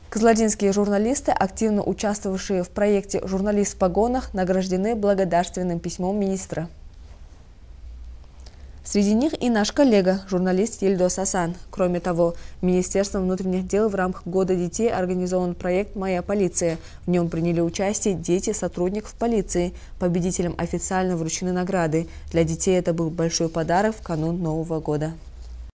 Кызылординские журналисты, активно участвовавшие в проекте «Журналист в погонах», награждены благодарственным письмом министра. Среди них и наш коллега, журналист Ельдос Асан. Кроме того, Министерством внутренних дел в рамках Года детей организован проект «Моя полиция». В нем приняли участие дети сотрудников полиции. Победителям официально вручены награды. Для детей это был большой подарок в канун Нового года.